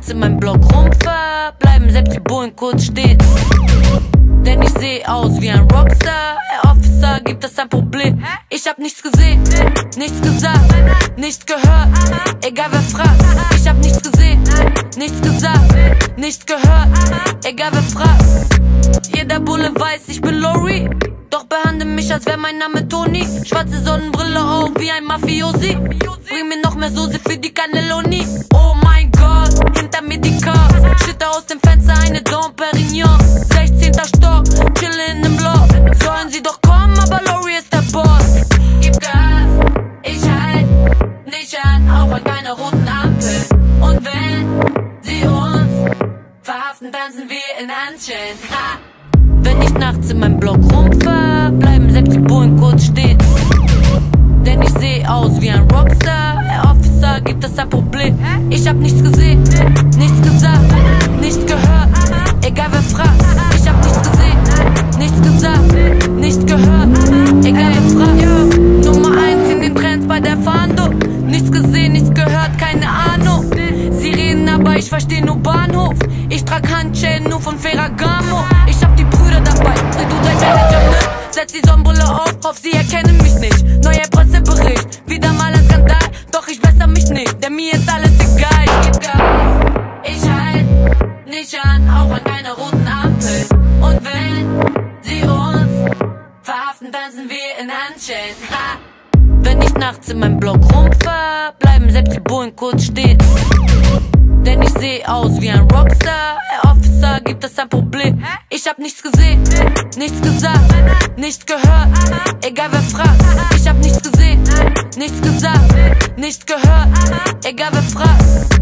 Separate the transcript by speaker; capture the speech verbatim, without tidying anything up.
Speaker 1: nachts in meinem Block rumfahr, bleiben selbst die Bullen kurz stehen. Denn ich seh aus wie ein Rockstar. Herr Officer, gibt es ein Problem? Ich hab nichts gesehen, nichts gesagt, nichts gehört. Egal wer fragt, ich hab nichts gesehen, nichts gesagt, nichts gehört. Egal wer fragt. Jeder Bulle weiß, ich bin Lori, doch behandle mich, als wär mein Name Toni. Schwarze Sonnenbrille auf wie ein Mafiosi. Bring mir noch mehr Soße für die Cannelloni. Oh mein Gott, hinter mir die Cars. Schütte aus dem Fenster eine Dom Perignon. sechzehnter Stock, chille in nem Block. Sollen sie doch kommen, aber Lori ist der Boss. Gib Gas, ich halt nicht an, auch an keiner roten Ampel. Und wenn sie uns verhaften, dann sind wir in Handschellen. Ha! Wenn ich nachts in meinem Block rumfahr, bleiben selbst die Bullen kurz stehen. Denn ich seh aus wie ein Rockstar. Herr Officer, gibt es ein Problem? Ich hab nichts gesehen, nichts gesagt, nichts gehört. Egal wer fragt, ich hab nichts gesehen, nichts gesagt, nichts gehört. Egal wer fragt. Nummer eins in den Trends bei der Fahndung. Nichts gesehen, nichts gehört, keine Ahnung. Sie reden, aber ich versteh nur Bahnhof. Ich trag Handschellen nur von Ferragamo. Ich hab die Brüder dabei, dreh du dein Manager mit. Setz die Sonnenbrille auf, hoff sie erkennen mich nicht. Neuer Pressebericht, wieder mal ein Skandal. Doch ich besser mich nicht, denn mir ist alles egal. Ich geb Gas, ich halt nicht an, auch an keiner roten Ampel. Und wenn sie uns verhaften, dann sind wir in Handschellen. Ha! Wenn ich nachts in meinem Block rumfahr, bleiben selbst die Bullen kurz stehen. Denn ich seh aus wie ein Rockstar. Herr Officer, gibt es ein Problem? Ich hab nichts gesehen, nichts gesagt, nichts gehört. Egal wer fragt, ich hab nichts gesehen, nichts gesagt, nichts gehört. Egal wer fragt.